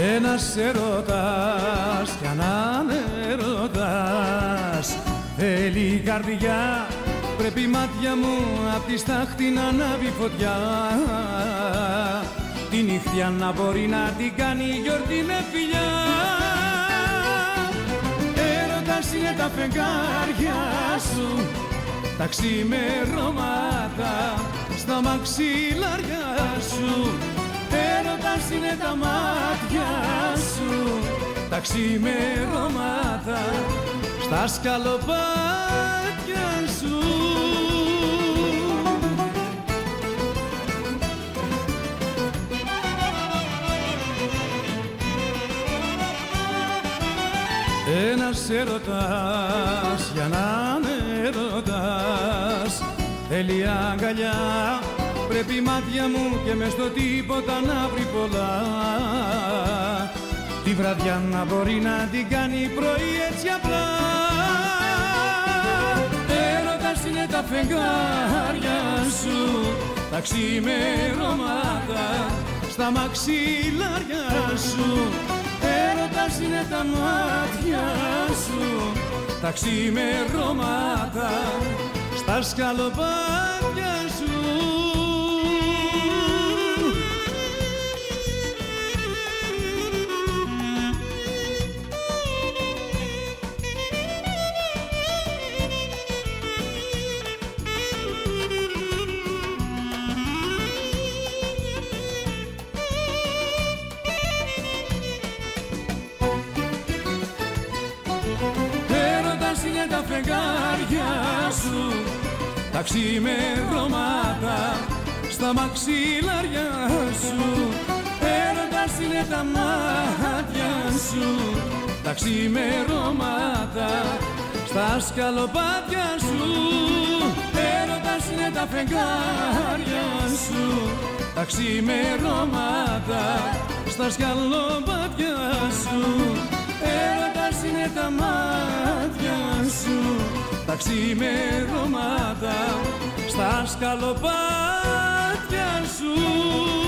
Ένας ερωτάς κι αν ανερωτάς θέλει η καρδιά, πρέπει η μάτια μου απ' τη στάχτη να ανάβει φωτιά. Τη νύχτια να μπορεί να την κάνει γιορτή με φιλιά. Έρωτας είναι τα φεγγάρια σου, τα ξημερώματα στα μαξιλάρια σου. Έρωτας είναι τα μάτια σου, τα ξημερώματα στα σκαλοπάτια σου. Ένας έρωτας για να ερωτάς θέλει αγκαλιά, πρέπει η μάτια μου και μες στο τίποτα να βρει πολλά. Τη βραδιά να μπορεί να την κάνει πρωί έτσι απλά. Έρωτας είναι τα φεγγάρια σου, τα ξημερώματα στα μαξιλάρια σου. Έρωτας είναι τα μάτια σου, τα ξημερώματα στα σκαλοπάτια σου. Έρωτας είναι τα φεγγάρια σου, τα ξημερώματα στα μαξιλάρια σου. Έρωτας είναι τα μάτια σου, τα ξημερώματα στα σκαλοπάτια σου. Έρωτας είναι τα φεγγάρια σου, τα ξημερώματα στα σκαλοπάτια σου. Έρωτας είναι τα μάτια σου, τα ξημερώματα στα σκαλοπάτια σου.